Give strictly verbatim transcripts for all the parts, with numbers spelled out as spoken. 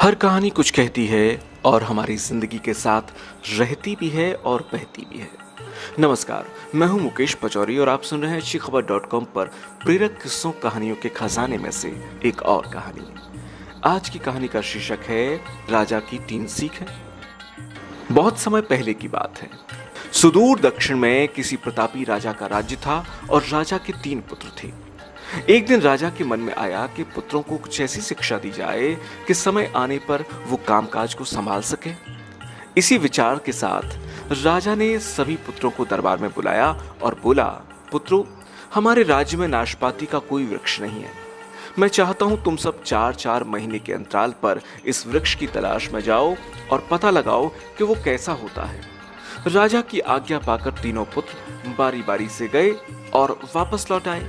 हर कहानी कुछ कहती है और हमारी जिंदगी के साथ रहती भी है और बहती भी है। नमस्कार, मैं हूं मुकेश पचौरी और आप सुन रहे हैं अच्छी खबर डॉट कॉम पर प्रेरक किस्सों कहानियों के खजाने में से एक और कहानी। आज की कहानी का शीर्षक है राजा की तीन सीखें। बहुत समय पहले की बात है। सुदूर दक्षिण में किसी प्रतापी राजा का राज्य था और राजा के तीन पुत्र थे। एक दिन राजा के मन में आया कि पुत्रों को कुछ ऐसी शिक्षा दी जाए कि समय आने पर वो कामकाज को संभाल सके। इसी विचार के साथ राजा ने सभी पुत्रों को दरबार में बुलाया और बोला, पुत्रों, हमारे राज्य में नाशपाती का कोई वृक्ष नहीं है। मैं चाहता हूं तुम सब चार चार महीने के अंतराल पर इस वृक्ष की तलाश में जाओ और पता लगाओ कि वो कैसा होता है। राजा की आज्ञा पाकर तीनों पुत्र बारी बारी से गए और वापस लौट आए।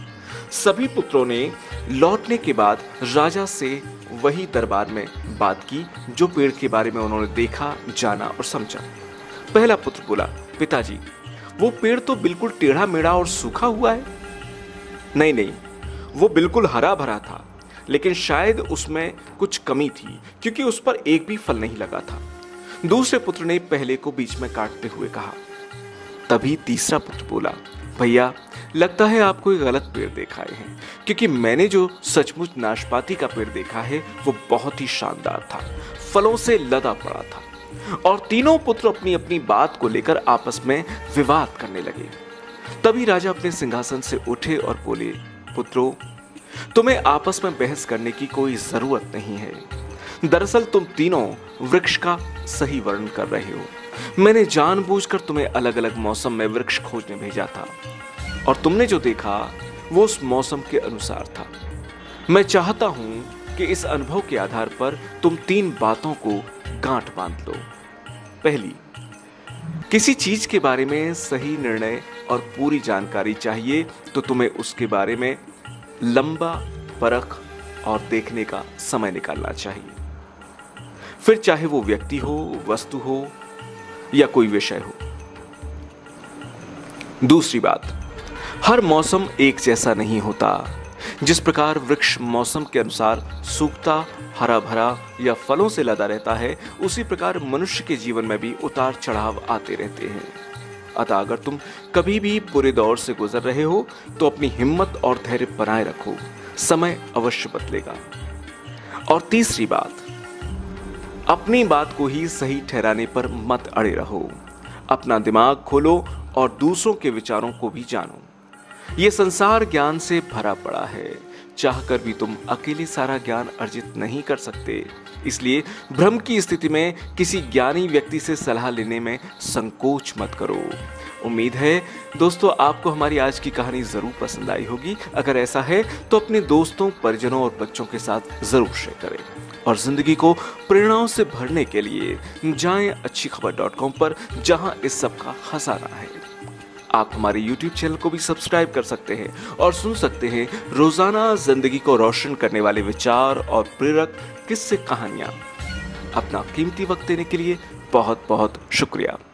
सभी पुत्रों ने लौटने के बाद राजा से वही दरबार में बात की जो पेड़ के बारे में उन्होंने देखा, जाना और समझा। पहला पुत्र बोला, पिताजी, वो पेड़ तो बिल्कुल टेढ़ा मेढ़ा और सूखा हुआ है। नहीं नहीं, वो बिल्कुल हरा भरा था, लेकिन शायद उसमें कुछ कमी थी क्योंकि उस पर एक भी फल नहीं लगा था। दूसरे पुत्र ने पहले को बीच में काटते हुए कहा। तभी तीसरा पुत्र बोला, भैया, लगता है आप कोई गलत पेड़ देखा हैं, क्योंकि मैंने जो सचमुच नाशपाती का पेड़ देखा है वो बहुत ही शानदार था, फलों से लदा पड़ा था। और तीनों पुत्र अपनी अपनी बात को लेकर आपस में विवाद करने लगे। तभी राजा अपने सिंहासन से उठे और बोले, पुत्रों, तुम्हें आपस में बहस करने की कोई जरूरत नहीं है। दरअसल तुम तीनों वृक्ष का सही वर्णन कर रहे हो। मैंने जानबूझकर तुम्हें अलग अलग मौसम में वृक्ष खोजने भेजा था और तुमने जो देखा वो उस मौसम के अनुसार था। मैं चाहता हूं कि इस अनुभव के आधार पर तुम तीन बातों को गांठ बांध लो। पहली, किसी चीज के बारे में सही निर्णय और पूरी जानकारी चाहिए तो तुम्हें उसके बारे में लंबा परख और देखने का समय निकालना चाहिए। फिर चाहे वो व्यक्ति हो, वस्तु हो या कोई विषय हो। दूसरी बात, हर मौसम एक जैसा नहीं होता। जिस प्रकार वृक्ष मौसम के अनुसार सूखता, हरा भरा या फलों से लदा रहता है, उसी प्रकार मनुष्य के जीवन में भी उतार चढ़ाव आते रहते हैं। अतः अगर तुम कभी भी बुरे दौर से गुजर रहे हो तो अपनी हिम्मत और धैर्य बनाए रखो, समय अवश्य बदलेगा। और तीसरी बात, अपनी बात को ही सही ठहराने पर मत अड़े रहो। अपना दिमाग खोलो और दूसरों के विचारों को भी जानो। ये संसार ज्ञान से भरा पड़ा है, चाहकर भी तुम अकेले सारा ज्ञान अर्जित नहीं कर सकते। इसलिए भ्रम की स्थिति में किसी ज्ञानी व्यक्ति से सलाह लेने में संकोच मत करो। उम्मीद है दोस्तों आपको हमारी आज की कहानी जरूर पसंद आई होगी। अगर ऐसा है तो अपने दोस्तों, परिजनों और बच्चों के साथ जरूर शेयर करें। और जिंदगी को प्रेरणाओं से भरने के लिए जाएं अच्छी खबर डॉट कॉम पर, जहां इस सब का खजाना है। आप हमारे यूट्यूब चैनल को भी सब्सक्राइब कर सकते हैं और सुन सकते हैं रोजाना जिंदगी को रोशन करने वाले विचार और प्रेरक किस्से कहानियां। अपना कीमती वक्त देने के लिए बहुत बहुत शुक्रिया।